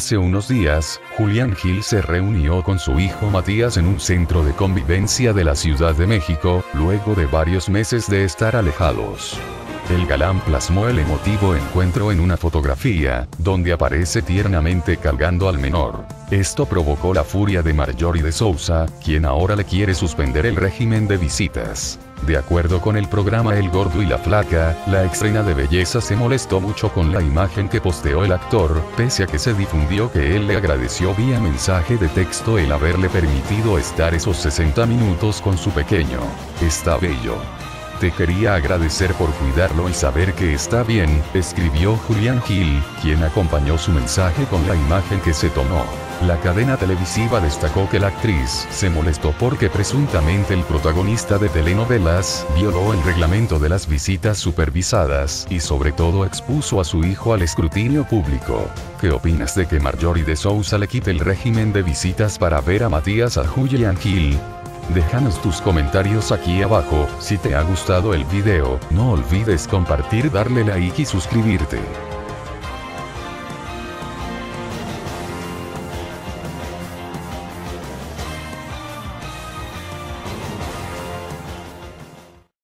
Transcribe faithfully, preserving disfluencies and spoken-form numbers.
Hace unos días, Julián Gil se reunió con su hijo Matías en un centro de convivencia de la Ciudad de México, luego de varios meses de estar alejados. El galán plasmó el emotivo encuentro en una fotografía, donde aparece tiernamente cargando al menor. Esto provocó la furia de Marjorie de Sousa, quien ahora le quiere suspender el régimen de visitas. De acuerdo con el programa El Gordo y la Flaca, la ex reina de belleza se molestó mucho con la imagen que posteó el actor, pese a que se difundió que él le agradeció vía mensaje de texto el haberle permitido estar esos sesenta minutos con su pequeño. Está bello. Te quería agradecer por cuidarlo y saber que está bien, escribió Julián Gil, quien acompañó su mensaje con la imagen que se tomó. La cadena televisiva destacó que la actriz se molestó porque presuntamente el protagonista de telenovelas violó el reglamento de las visitas supervisadas y sobre todo expuso a su hijo al escrutinio público. ¿Qué opinas de que Marjorie de Sousa le quite el régimen de visitas para ver a Matías a Julián Gil? Déjanos tus comentarios aquí abajo. Si te ha gustado el video, no olvides compartir, darle like y suscribirte.